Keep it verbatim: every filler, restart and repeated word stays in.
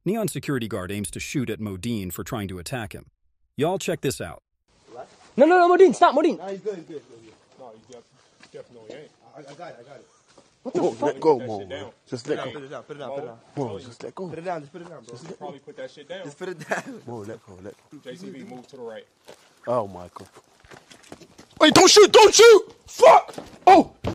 Neon security guard aims to shoot at Modeen for trying to attack him. Y'all check this out. No, no, no, Modeen, stop, Modeen. Nah, he's good, he's good. No, he definitely ain't. I, I got it, I got it. What the Whoa, fuck? let go, Mo. Just let Put go. it down, put it down, put it down. Whoa, just let go. Put it down, just put it down, bro. Just let Probably put that shit down. Just put it down. Whoa, let go, let go. J C B, move to the right. Oh my god. Wait, don't shoot, don't shoot! Fuck! Oh!